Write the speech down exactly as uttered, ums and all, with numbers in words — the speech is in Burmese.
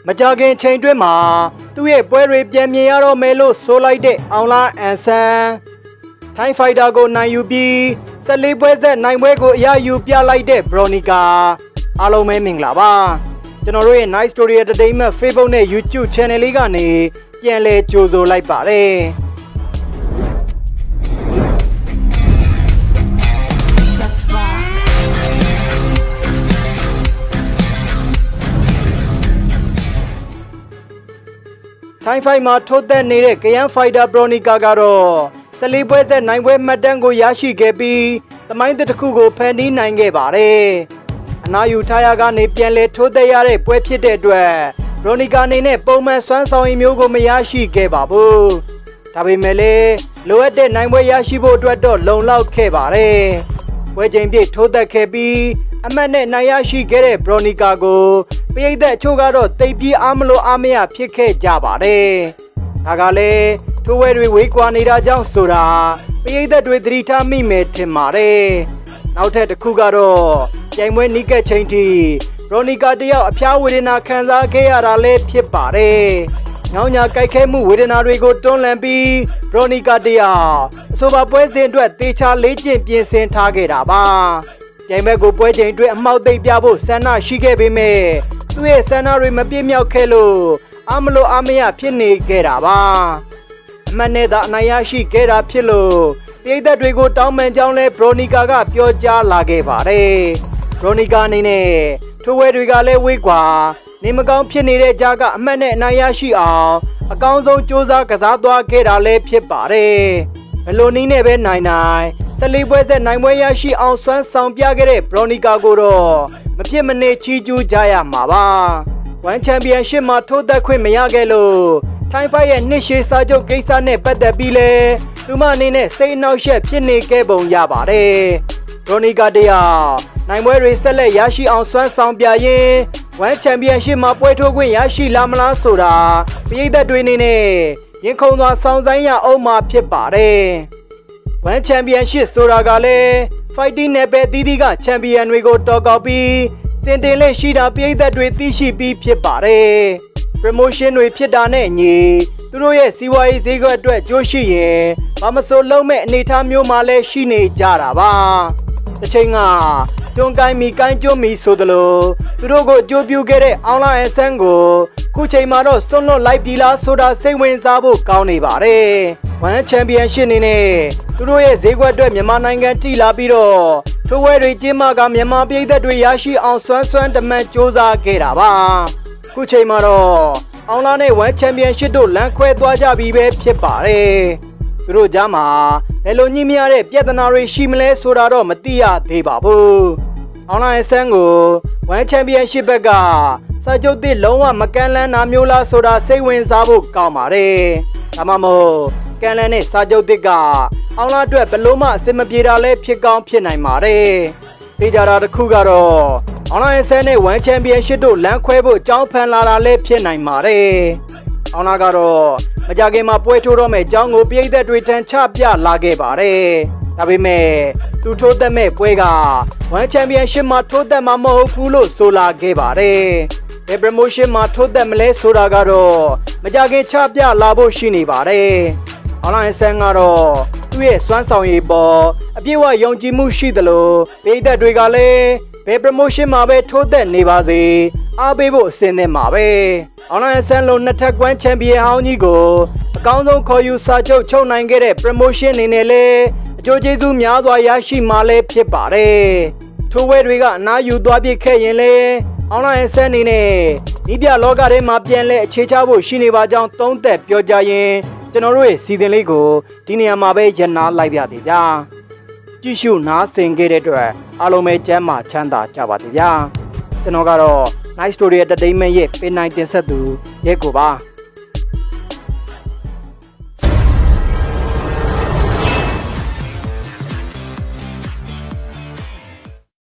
မကြခင်ချိန်တွင်းမှာသူ့ရဲ့ပွဲတွေပြန်မြင်ရတော့မယ်လို့ဆိုလိုက်တဲ့အောင်လားအန်ဆန်ထိုင်းဖိုက်တာကိုနိုင်ယူပြီးဆယ်လေးပွဲဆက်နိုင်ပွဲကိုအရယူပြလိုက်တဲ့ဘရိုနီကာအားလုံးပဲမင်္ဂလာပါကျွန်တော်တို့ရဲ့ Nice Story Entertainment Facebook နဲ့ YouTube Channel လေးကနေပြန်လည်ကြိုဆိုလိုက်ပါတယ်ထိုင်းဖိုက်မှာထိုးသက်နေတဲ့ကယန်းဖိုက်တာဘရိုနီကာကတော့ဆယ်လေးပွဲဆက်နိုင်ပွဲမှတ်တမ်းကိုရရှိခဲ့ပြီးသမိုင်းတစ်ခုကိုဖန်တီးနိုင်ခဲ့ပါတယ်။အနာယူထားရကနေပြန်လည်ထိုးသက်ရတဲ့ပွဲဖြစ်တဲ့အတွက်ဘရိုနီကာအနေနဲ့ပုံမှန်စွမ်းဆောင်ရည်မျိုးကိုမရရှိခဲ့ပါဘူး။ဒါပေမဲ့လည်းလိုအပ်တဲ့နိုင်ပွဲရရှိဖို့အတွက်တော့လုံလောက်ခဲ့ပါတယ်။ပွဲချိန်ပြည့်ထိုးသက်ခဲ့ပြီးအမှတ်နဲ့နိုင်ရရှိခဲ့တဲ့ဘရိုနီကာကိုပရိသတ်အချို့ကတော့တိတ်ပြီးအားမလို့အားမရဖြစ်ခဲ့ကြပါတယ်။ဒါကလည်းထိုးဝဲတွေဝေးကွာနေတာကြောင့်ဆိုတာပရိသတ်တွေသတိထားမိမယ်ထင်ပါတယ်။နောက်ထပ်တစ်ခုကတော့ပြိုင်ပွဲနီးကပ်ချိန်ထိဘရိုနီကာတယောက်အဖျားဝေဒနာခံစားခဲ့ရတာလည်းဖြစ်ပါတယ်။ညောင်ညာကြိုက်ခဲမှုဝေဒနာတွေကိုတွန်းလှန်ပြီးဘရိုနီကာတယောက်အဆိုပါပွဲစဉ်အတွက်တေချာလေးကျင့်ပြင်ဆင်ထားခဲ့တာပါ။ပြိုင်ပွဲကိုပွဲချိန်အတွင်းအမှောက်သိပ်ပြဖို့ဆန္ဒရှိခဲ့ပေမဲ့သူ့ရဲ့ဆန္ဒတွေမပြည့်မြောက်ခဲ့လို့အမလို့အမရဖြစ်နေခဲ့တာပါအမှန်နဲ့သာအနိုင်ရရှိခဲ့တာဖြစ်လို့ပြည်သက်တွေကိုတောင်းပန်ကြောင်းလဲဘရိုနီကာကပြောကြားလာခဲ့ပါတယ်ဘရိုနီကာအနေနဲ့ထိုးဝဲတွေကလည်းဝေးကွာနေမကောင်းဖြစ်နေတဲ့ကြားကအမှန်နဲ့အနိုင်ရရှိအောင်အကောင်းဆုံးစ조사ကစားသွားခဲ့တာလည်းဖြစ်ပါတယ်ဘလိုနည်းနဲ့ပဲနိုင်နိုင်ဆယ်လေးပွဲဆက်နိုင်ပွဲရရှိအောင်စွမ်းဆောင်ပြခဲ့တဲ့ဘရိုနီကာကိုတော့မဖြစ်မနေချီးကျူးကြရမှာပါဝမ်ချန်ပီယံရှစ်မှာထိုးသက်ခွင့်မရခဲ့လို့ထိုင်းဖိုက်ရဲ့နှစ်ရှည်စာချုပ်ကိစ္စနဲ့ပတ်သက်ပြီးလဲသူမအနေနဲ့စိတ်အနှောက်အယှက်ဖြစ်နေခဲ့ပုံရပါတယ်ဘရိုနီကာတယောက်နိုင်ပွဲတွေဆက်လက်ရရှိအောင်စွမ်းဆောင်ပြရင်ဝမ်ချန်ပီယံရှစ်မှာပွဲထိုးခွင့်ရရှိလာမလားဆိုတာပရိသတ်တွေအနေနဲ့ရင်ခုန်စွာစောင့်ဆိုင်းရအောင်မှာဖြစ်ပါတယ်ဝမ်ချန်ပီယံရှစ်ဆိုတာကလည်းဖိုက်တင်းနယ်ပယ်သီးသီးကချန်ပီယံတွေကိုတော်ကောက်ပြီးတင်တင်လေးရှိတာပရိသတ်တွေသိရှိပြီးဖြစ်ပါတယ်။ promotion တွေဖြစ်တာနဲ့ညီသူတို့ရဲ့စီးပွားရေးဈေးကွက်အတွက်ကြိုးရှိရင်ဘာမဆိုလုံးမဲ့အနေအထားမျိုးမှလည်းရှိနေကြတာပါ။တစ်ချိန်ကတွန်းကိုင်းမီကိုင်းကျွန်းမီဆိုသလိုသူတို့ကိုအကျိုးပြုခဲ့တဲ့အောင်လာအန်ဆန်ကိုခုချိန်မှာတော့စွန့်လွတ်လိုက်ပြီလားဆိုတာစိတ်ဝင်စားဖို့ကောင်းနေပါတယ်။ဝမ်ချန်ပီယံရှစ်အနေနဲ့သူတို့ရဲ့ဈေးကွက်အတွက်မြန်မာနိုင်ငံထိလာပြီးတော့ထိုးဝဲတွေကျင်းပကမြန်မာပြည်သက်တွေရရှိအောင်စွမ်းစွမ်းတမန်စ조사ခဲ့တာပါခုချိန်မှာတော့အောင်လာနဲ့ဝမ်ချန်ပီယံရှစ်တို့လမ်းခွဲသွားကြပြီပဲဖြစ်ပါတယ်သူတို့ကြားမှာဘယ်လိုညှိမရတဲ့ပြဿနာတွေရှိမလဲဆိုတာတော့မသိရသေးပါဘူးအောင်လာရဲ့ဆန်းကိုဝမ်ချန်ပီယံရှစ်ဘက်ကစာချုပ်သစ်လုံးဝမကန့်လန့်တာမျိုးလားဆိုတာစိတ်ဝင်စားဖို့ကောင်းပါတယ်ဒါမှမဟုတ်ကန်လန်နဲ့စာချုပ်သစ်ကအောင်လာအတွက်ဘလို့မှအဆင်မပြေတာလည်းဖြစ်ကောင်းဖြစ်နိုင်ပါတယ်။သိကြတာတစ်ခုကတော့အောင်လာရဲ့ဆန်းနဲ့ဝမ်ချန်ပီယံရှစ်တို့လမ်းခွဲဖို့ကြောင်းဖန်လာတာလည်းဖြစ်နိုင်ပါတယ်။အောင်လာကတော့မကြခင်မှာပွဲထိုးတော့မဲ့ကြောင်းကိုပြည်သက်တွေထန်ချပြလာခဲ့ပါတယ်။ဒါပေမဲ့သူထိုးသက်မဲ့ပွဲကဝမ်ချန်ပီယံရှစ်မှာထိုးသက်မှာမဟုတ်ဘူးလို့ဆိုလာခဲ့ပါတယ်။ဘယ် promotion မှာထိုးသက်မလဲဆိုတာကတော့မကြခင်ချပြလာဖို့ရှိနေပါတယ်။အောင်လာရဲ့ဆန်းကတော့သူ့ရဲ့စွမ်းဆောင်ရည်ပေါ်အပြည့်အဝယုံကြည်မှုရှိသလိုပြည်သက်တွေကလည်းဘယ် promotion မှာပဲထိုးသက်နေပါစေအားပေးဖို့အဆင်သင့်ပါပဲအောင်လာရဲ့ဆန်းလုံးနှစ်ထပ်ကွမ်းချန်ပီယံဟောင်းကြီးကိုအကောင်းဆုံးခေါ်ယူစာချုပ်ချုပ်နိုင်ခဲ့တဲ့ promotion အနေနဲ့လည်းအကျိုးကျေးဇူးများစွာရရှိမှလည်းဖြစ်ပါတယ်ထိုးဝဲတွေကအနားယူသွားပြခဲ့ရင်လည်းအောင်လာရဲ့ဆန်းအနေနဲ့ဤပြလောကထဲမှာပြန်လဲအခြေချဖို့ရှိနေပါကြောင်းသုံးသက်ပြောကြရင်ကျွန်တော်တို့ရဲ့စီစဉ်လေးကိုဒီနေရာမှာပဲရနာလိုက်ပါသေးဗျာကြည့်ရှုနားဆင်ခဲ့တဲ့အတွက်အားလုံးပဲကျမ်းမာချမ်းသာကြပါသေးဗျာကျွန်တော်ကတော့ Nice Story Entertainment ရဲ့ပင်နိုင်တင်ဆက်သူရဲကိုပါ